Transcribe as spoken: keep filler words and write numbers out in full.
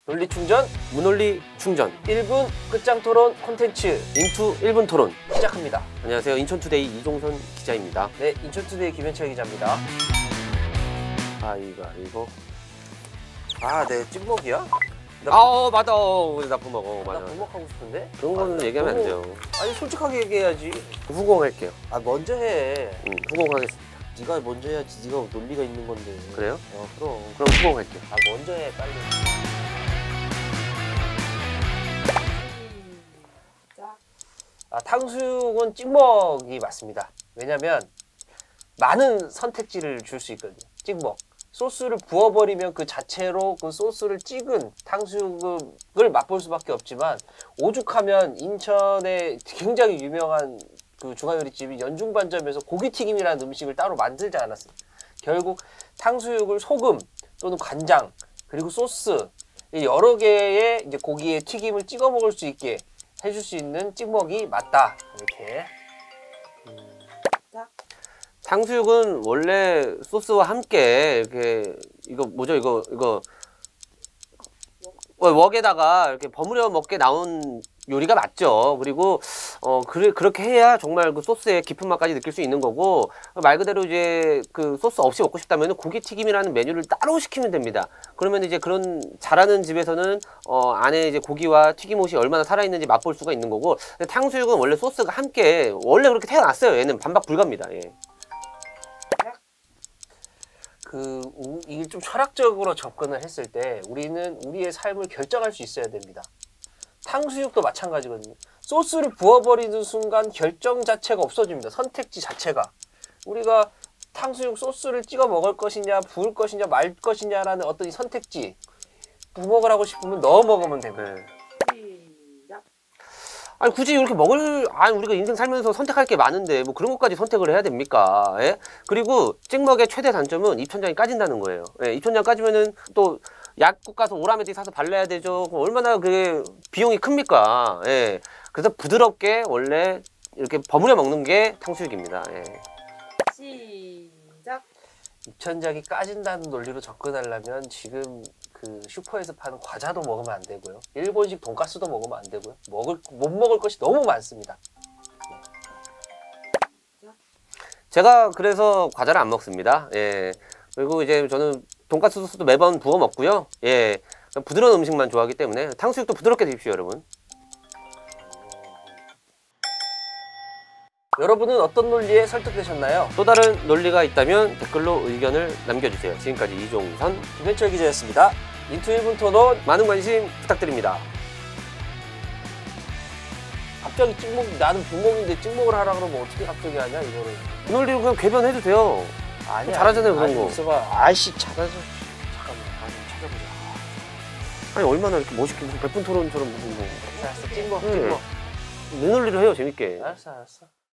논리 충전, 무논리 충전 일 분 끝장 토론 콘텐츠 인투 일 분 토론 시작합니다. 안녕하세요. 인천투데이 이종선 기자입니다. 네, 인천투데이 김현철 기자입니다. 아 이거 이거 아, 네, 찍먹이야? 아 어, 맞아. 어, 나쁜 먹어. 나 맞아. 부먹하고 싶은데? 그런 거는 아, 얘기하면 너무- 안 돼요. 아니, 솔직하게 얘기해야지. 후공할게요. 아, 먼저 해. 응, 후공하겠습니다. 네가 먼저 해야지. 네가 논리가 있는 건데. 그래요? 어, 그럼. 그럼 후공할게요. 아, 먼저 해, 빨리. 아, 탕수육은 찍먹이 맞습니다. 왜냐면 많은 선택지를 줄 수 있거든요. 찍먹. 소스를 부어버리면 그 자체로 그 소스를 찍은 탕수육을 맛볼 수밖에 없지만, 오죽하면 인천에 굉장히 유명한 그 중화요리집이 연중반점에서 고기튀김이라는 음식을 따로 만들지 않았어요. 결국 탕수육을 소금 또는 간장 그리고 소스 여러 개의 이제 고기의 튀김을 찍어 먹을 수 있게 해줄 수 있는 찍먹이 맞다. 이렇게. 탕수육은 원래 소스와 함께 이렇게 이거 뭐죠? 이거 이거 웍에다가 이렇게 버무려 먹게 나온 요리가 맞죠. 그리고 어 그래 그렇게 해야 정말 그 소스의 깊은 맛까지 느낄 수 있는 거고, 말 그대로 이제 그 소스 없이 먹고 싶다면 고기 튀김이라는 메뉴를 따로 시키면 됩니다. 그러면 이제 그런 잘하는 집에서는 어 안에 이제 고기와 튀김옷이 얼마나 살아있는지 맛볼 수가 있는 거고, 근데 탕수육은 원래 소스가 함께 원래 그렇게 태어났어요. 얘는 반박 불가입니다. 예. 그 이게 좀 철학적으로 접근을 했을 때 우리는 우리의 삶을 결정할 수 있어야 됩니다. 탕수육도 마찬가지거든요. 소스를 부어버리는 순간 결정 자체가 없어집니다. 선택지 자체가. 우리가 탕수육 소스를 찍어 먹을 것이냐, 부을 것이냐, 말 것이냐라는 어떤 이 선택지, 부먹을 하고 싶으면 넣어 먹으면 됩니다. 네. 아니 굳이 이렇게 먹을, 아니 우리가 인생 살면서 선택할 게 많은데 뭐 그런 것까지 선택을 해야 됩니까? 예? 그리고 찍먹의 최대 단점은 입천장이 까진다는 거예요. 예, 입천장 까지면은 또 약국 가서 오라메디 사서 발라야 되죠. 그럼 얼마나 그게 비용이 큽니까? 예. 그래서 부드럽게 원래 이렇게 버무려 먹는 게 탕수육입니다. 예. 시작. 입천장이 까진다는 논리로 접근하려면 지금 그 슈퍼에서 파는 과자도 먹으면 안 되고요. 일본식 돈가스도 먹으면 안 되고요. 먹을 못 먹을 것이 너무 많습니다. 제가 그래서 과자를 안 먹습니다. 예. 그리고 이제 저는 돈가스 소스도 매번 부어 먹고요. 예. 부드러운 음식만 좋아하기 때문에 탕수육도 부드럽게 드십시오, 여러분. 여러분은 어떤 논리에 설득되셨나요? 또 다른 논리가 있다면 댓글로 의견을 남겨주세요. 지금까지 이종선, 김현철 기자였습니다. 인투 일 분 토론. 많은 관심 부탁드립니다. 갑자기 찍먹, 나는 부먹인데 찍먹을 하라 그러면 어떻게 갑자기 하냐 이거를. 그 논리로 그냥 궤변해도 돼요. 아니야. 잘하잖아요, 그런 아니, 거. 있어봐. 아이씨 잘하죠. 잠깐만, 아, 좀 찾아보자. 아니 얼마나 이렇게 멋있게 무슨 백분 토론처럼 무슨 뭐. 알았어, 찍먹, 네. 찍먹. 내 논리로 해요, 재밌게. 알았어, 알았어.